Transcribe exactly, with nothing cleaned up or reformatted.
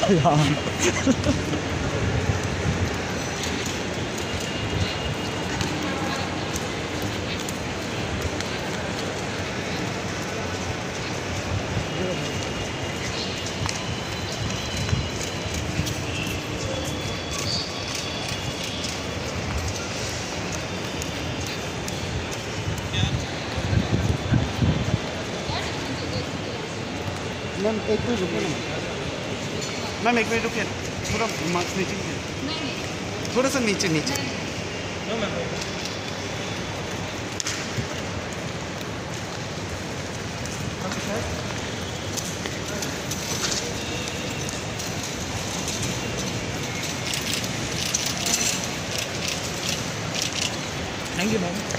Ma'am एक minute रुकिए ना मैम एक मिनट रुकिए थोड़ा मार्क्स नीचे थोड़ा सा नीचे नीचे थैंक यू मैम।